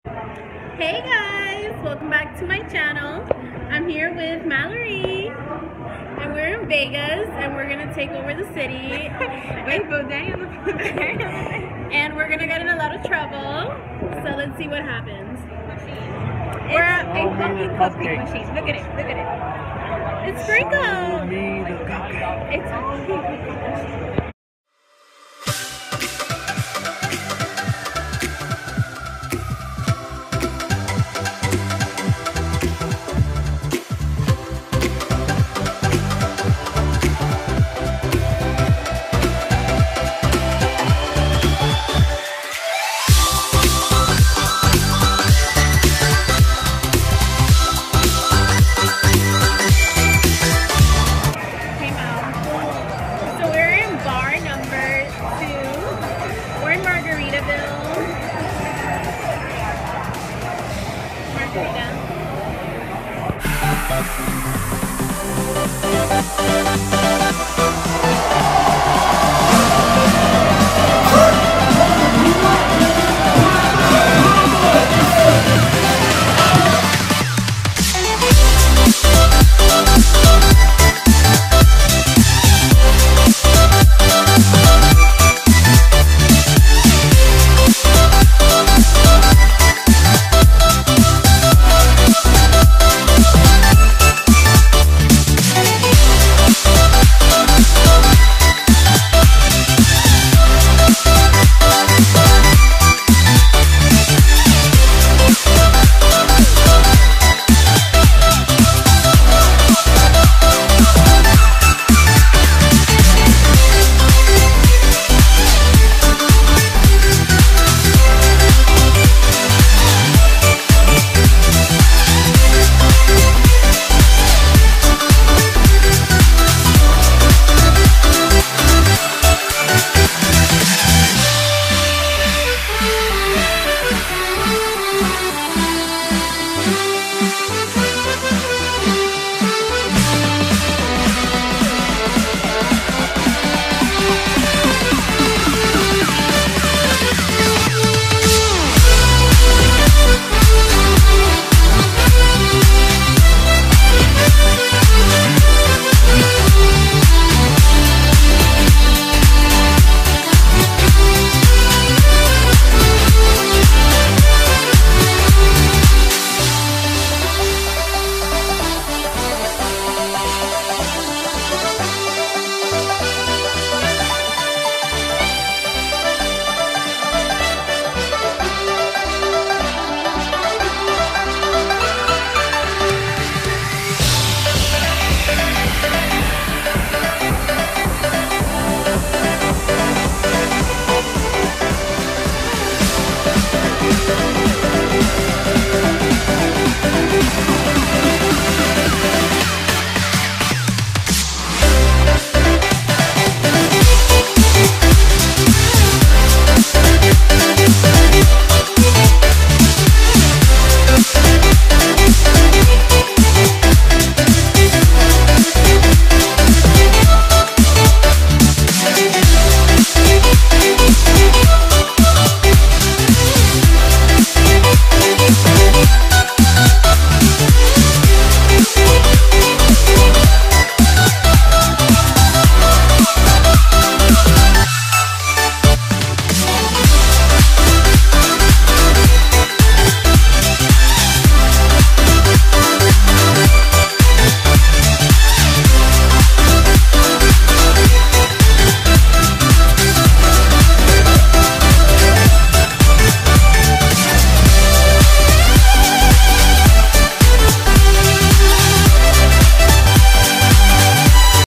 Hey guys, welcome back to my channel. I'm here with Mallory and we're in Vegas and we're gonna take over the city. Wait, go down. And we're gonna get in a lot of trouble. So let's see what happens. We're at a fucking cupcake machine. Look at it. Look at it. It's Sprinkle. Me the cupcake. It's